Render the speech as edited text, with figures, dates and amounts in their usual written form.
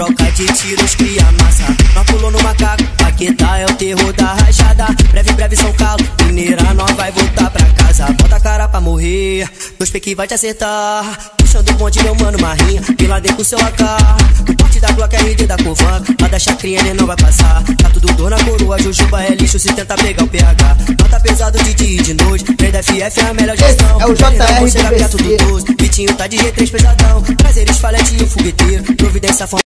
troca de tiros cria massa. Nós pulou no macaco, Paquetá é o terror da rachada. Breve São Carlos, mineira, nós vai voltar pra casa. Bota a cara pra morrer, dois pequi vai te acertar. Puxando o bonde, meu mano, marrinha, Piladei com seu AK. O porte da Glock, RD da Covan, lá da chacrinha ele não vai passar. Tá tudo dor na coroa, Jujuba é lixo se tenta pegar o PH. Nota pesado de dia e de noite, trem da FF é a melhor gestão. É o JR Vitinho tá de G3 pesadão, prazeres, falete e o fogueteiro, providência